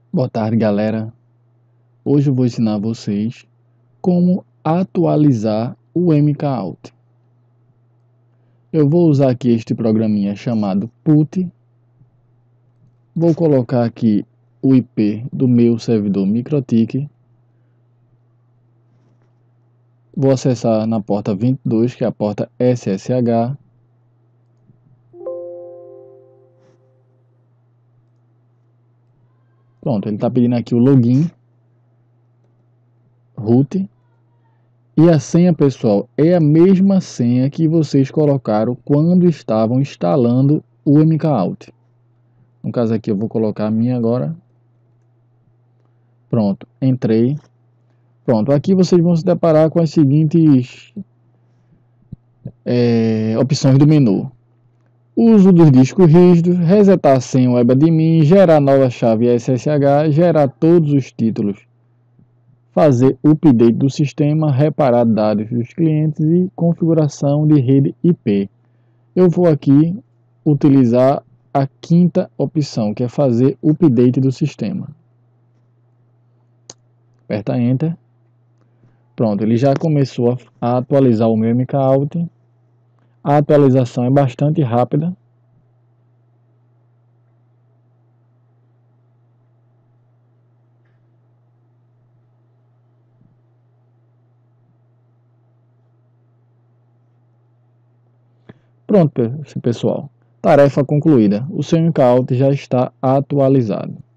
Boa tarde, galera. Hoje eu vou ensinar vocês como atualizar o MKAuth. Eu vou usar aqui este programinha chamado PuTTY. Vou colocar aqui o IP do meu servidor MikroTik. Vou acessar na porta 22, que é a porta SSH. Pronto, ele está pedindo aqui o login, root. E a senha, pessoal, é a mesma senha que vocês colocaram quando estavam instalando o MKAuth. No caso aqui eu vou colocar a minha agora. Pronto, entrei. Pronto, aqui vocês vão se deparar com as seguintes opções do menu. Uso dos discos rígidos, resetar a senha webadmin, gerar nova chave SSH, gerar todos os títulos, fazer update do sistema, reparar dados dos clientes e configuração de rede IP. Eu vou aqui utilizar a quinta opção, que é fazer update do sistema. Aperta Enter. Pronto, ele já começou a atualizar o meu MKAuth. A atualização é bastante rápida. Pronto, pessoal. Tarefa concluída. O seu MKAuth já está atualizado.